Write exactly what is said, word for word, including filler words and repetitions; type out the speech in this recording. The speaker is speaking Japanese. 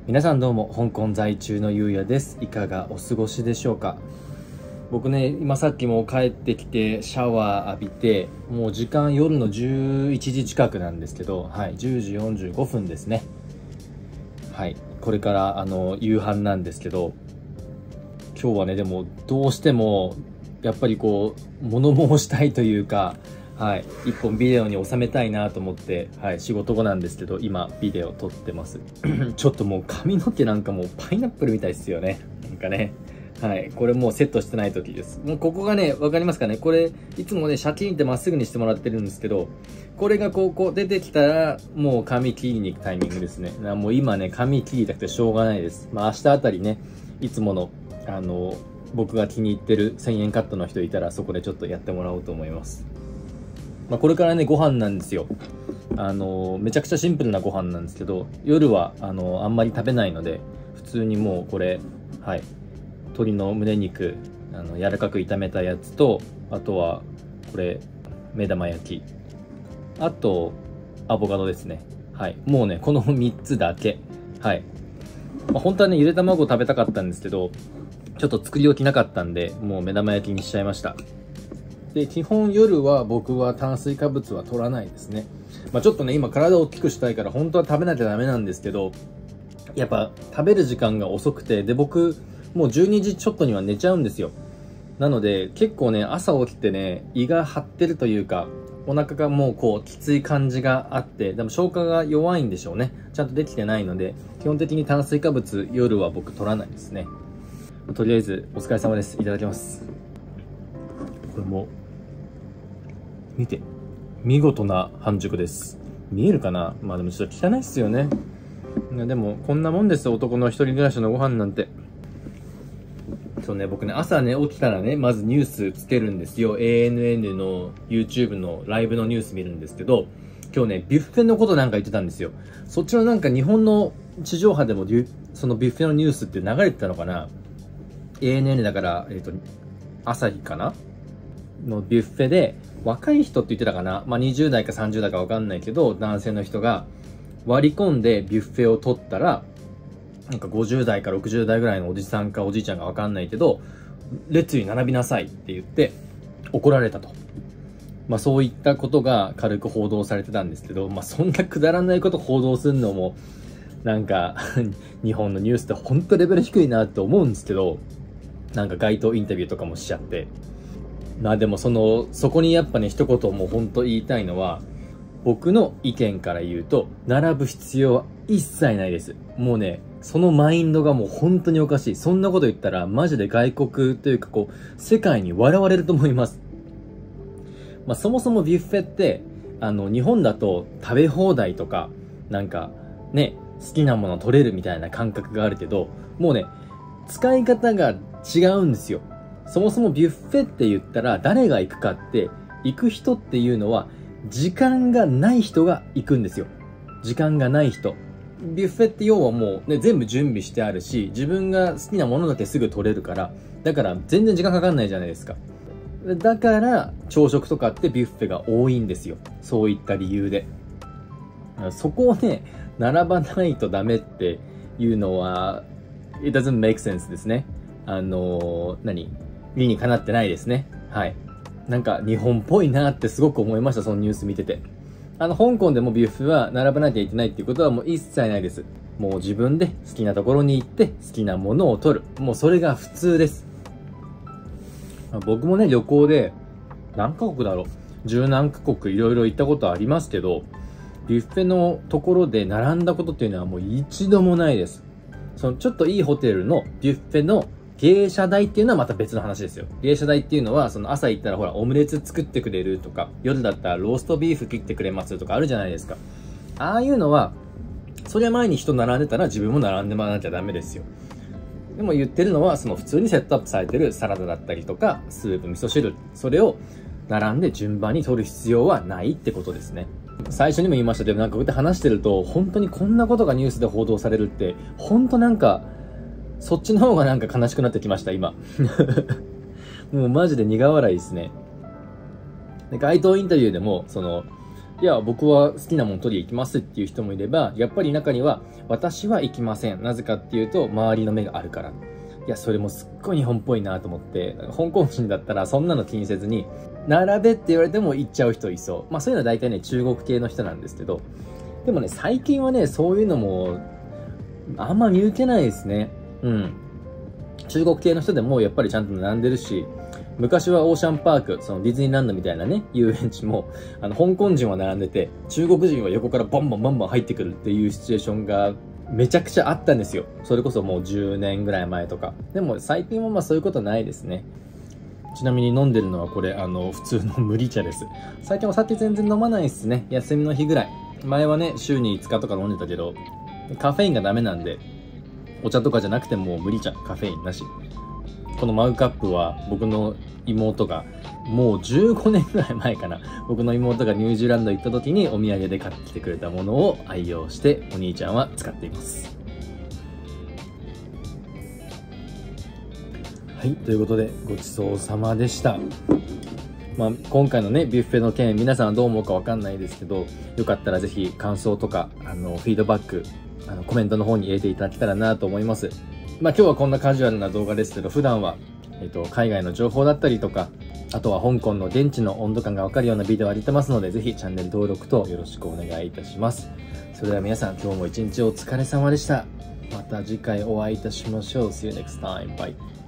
皆さんどうも、香港在中のゆうやです。いかがお過ごしでしょうか。僕ね、今さっきも帰ってきてシャワー浴びて、もう時間夜のじゅういちじ近くなんですけど、はい、じゅうじよんじゅうごふんですね。はい、これからあの夕飯なんですけど、今日はね、でもどうしてもやっぱりこう物申したいというか、はい、一本ビデオに収めたいなと思って、はい、仕事後なんですけど今ビデオ撮ってますちょっともう髪の毛なんかもうパイナップルみたいですよね。なんかね、はい、これもうセットしてない時です。もうここがね、わかりますかね。これいつもねシャキーンってまっすぐにしてもらってるんですけど、これがこうこう出てきたらもう髪切りに行くタイミングですね。もう今ね髪切りたくてしょうがないです。まあ明日あたりね、いつものあの僕が気に入ってるせんえんカットの人いたらそこでちょっとやってもらおうと思います。まあ、これからねご飯なんですよ。あのめちゃくちゃシンプルなご飯なんですけど、夜はあのあんまり食べないので、普通にもうこれ、はい、鶏の胸肉あの柔らかく炒めたやつと、あとはこれ目玉焼き、あとアボカドですね。はい、もうねこのみっつだけ。はい、まあ、本当はねゆで卵食べたかったんですけど、ちょっと作り置きなかったんで、もう目玉焼きにしちゃいました。で、基本夜は僕は炭水化物は取らないですね。まあちょっとね、今体を大きくしたいから本当は食べなきゃダメなんですけど、やっぱ食べる時間が遅くて、で僕、もうじゅうにじちょっとには寝ちゃうんですよ。なので、結構ね、朝起きてね、胃が張ってるというか、お腹がもうこう、きつい感じがあって、でも消化が弱いんでしょうね。ちゃんとできてないので、基本的に炭水化物、夜は僕取らないですね。とりあえず、お疲れ様です。いただきます。これも、見て。見事な半熟です。見えるかな。まあでもちょっと汚いっすよね。でも、こんなもんですよ、男の一人暮らしのご飯なんて。そうね、僕ね、朝ね、起きたらね、まずニュースつけるんですよ。エーエヌエヌ の YouTube のライブのニュース見るんですけど、今日ね、ビュッフェのことなんか言ってたんですよ。そっちのなんか日本の地上波でも、そのビュッフェのニュースって流れてたのかな。 エーエヌエヌ だから、えっと、朝日かなのビュッフェで、若い人って言ってたかな、まあ、にじゅう代かさんじゅう代かわかんないけど、男性の人が割り込んでビュッフェを取ったら、なんかごじゅう代かろくじゅう代ぐらいのおじさんかおじいちゃんがわかんないけど、列に並びなさいって言って怒られたと。まあそういったことが軽く報道されてたんですけど、まあそんなくだらないこと報道するのも、なんか日本のニュースってほんとレベル低いなって思うんですけど、なんか街頭インタビューとかもしちゃって。まあでもその、そこにやっぱね、一言もうほんと言いたいのは、僕の意見から言うと、並ぶ必要は一切ないです。もうね、そのマインドがもう本当におかしい。そんなこと言ったら、マジで外国というかこう、世界に笑われると思います。まあそもそもビュッフェって、あの、日本だと食べ放題とか、なんか、ね、好きなもの取れるみたいな感覚があるけど、もうね、使い方が違うんですよ。そもそもビュッフェって言ったら誰が行くかって、行く人っていうのは時間がない人が行くんですよ。時間がない人。ビュッフェって要はもうね、全部準備してあるし、自分が好きなものだけすぐ取れるから、だから全然時間かかんないじゃないですか。だから朝食とかってビュッフェが多いんですよ。そういった理由で。そこをね、並ばないとダメっていうのは、it doesn't make sense ですね。あのー、何理にかなってないですね。はい。なんか日本っぽいなってすごく思いました、そのニュース見てて。あの、香港でもビュッフェは並ばなきゃいけないっていうことはもう一切ないです。もう自分で好きなところに行って好きなものを取る。もうそれが普通です。僕もね、旅行で何カ国だろう。十何カ国いろいろ行ったことありますけど、ビュッフェのところで並んだことっていうのはもう一度もないです。そのちょっといいホテルのビュッフェの芸者代っていうのはまた別の話ですよ。芸者代っていうのは、その朝行ったらほら、オムレツ作ってくれるとか、夜だったらローストビーフ切ってくれますとかあるじゃないですか。ああいうのは、そりゃ前に人並んでたら自分も並んでもらわなきゃダメですよ。でも言ってるのは、その普通にセットアップされてるサラダだったりとか、スープ、味噌汁、それを並んで順番に取る必要はないってことですね。最初にも言いましたけど、なんかこうやって話してると、本当にこんなことがニュースで報道されるって、本当なんか、そっちの方がなんか悲しくなってきました、今。もうマジで苦笑いですね。で街頭インタビューでも、その、 いや、僕は好きなもの取り行きますっていう人もいれば、やっぱり中には、私は行きません。なぜかっていうと、周りの目があるから。いや、それもすっごい日本っぽいなと思って、香港人だったらそんなの気にせずに、並べって言われても行っちゃう人いそう。まあそういうのは大体ね、中国系の人なんですけど、でもね、最近はね、そういうのも、あんま見受けないですね。うん。中国系の人でもやっぱりちゃんと並んでるし、昔はオーシャンパーク、そのディズニーランドみたいなね、遊園地も、あの、香港人は並んでて、中国人は横からバンバンバンバン入ってくるっていうシチュエーションがめちゃくちゃあったんですよ。それこそもうじゅうねんぐらい前とか。でも最近はまあそういうことないですね。ちなみに飲んでるのはこれ、あの、普通の麦茶です。最近お酒全然飲まないっすね。休みの日ぐらい。前はね、週にいつかとか飲んでたけど、カフェインがダメなんで、お茶とかじゃなくてもう麦茶、カフェインなし。このマグカップは僕の妹がもうじゅうごねんぐらい前かな、僕の妹がニュージーランド行った時にお土産で買ってきてくれたものを愛用してお兄ちゃんは使っています。はい、ということでごちそうさまでした。まあ、今回のねビュッフェの件、皆さんはどう思うかわかんないですけど、よかったらぜひ感想とかあのフィードバック、あのコメントの方に入れていただけたらなと思います。まあ今日はこんなカジュアルな動画ですけど、普段は、えっと、海外の情報だったりとか、あとは香港の現地の温度感がわかるようなビデオを上げてますので、ぜひチャンネル登録とよろしくお願いいたします。それでは皆さん、今日も一日お疲れ様でした。また次回お会いいたしましょう。See you next time. Bye.